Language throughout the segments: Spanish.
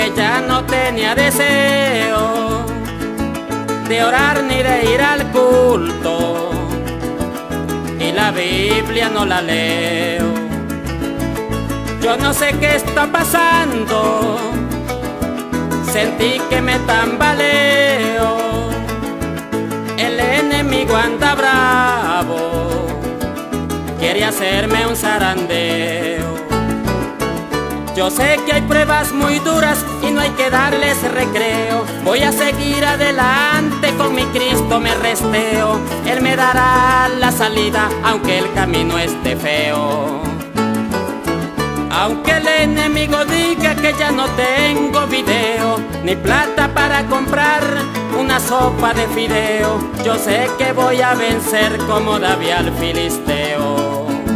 que ya no tenía deseo de orar ni de ir al culto, y la Biblia no la leo. Yo no sé qué está pasando, sentí que me tambaleo, el enemigo anda bravo, quiere hacerme un zarandeo. Yo sé que hay pruebas muy duras y no hay que darles recreo. Voy a seguir adelante, con mi Cristo me resteo. Él me dará la salida, aunque el camino esté feo. Aunque el enemigo diga que ya no tengo video, ni plata para comprar una sopa de fideo, yo sé que voy a vencer como David al filisteo.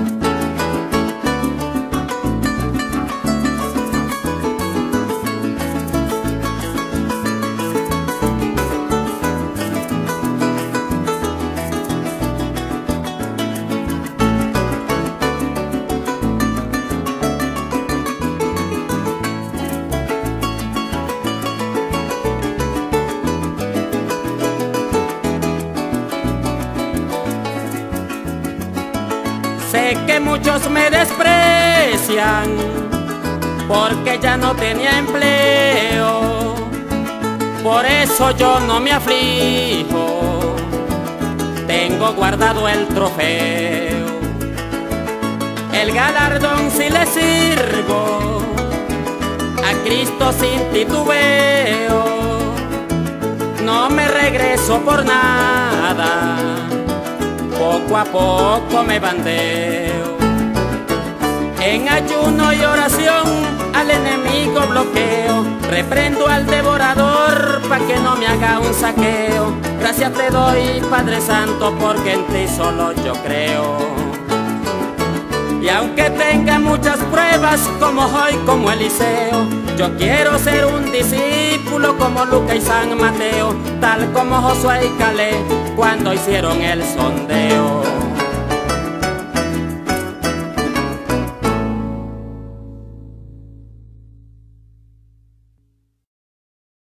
Sé que muchos me desprecian porque ya no tenía empleo, por eso yo no me aflijo, tengo guardado el trofeo. El galardón si le sirvo a Cristo sin titubeo, no me regreso por nada, poco a poco me bandeo. En ayuno y oración al enemigo bloqueo, reprendo al devorador pa' que no me haga un saqueo. Gracias te doy, Padre Santo, porque en ti solo yo creo. Y aunque tenga muchas pruebas como hoy, como Eliseo, yo quiero ser un discípulo como Lucas y San Mateo, tal como Josué y Caleb cuando hicieron el sondeo.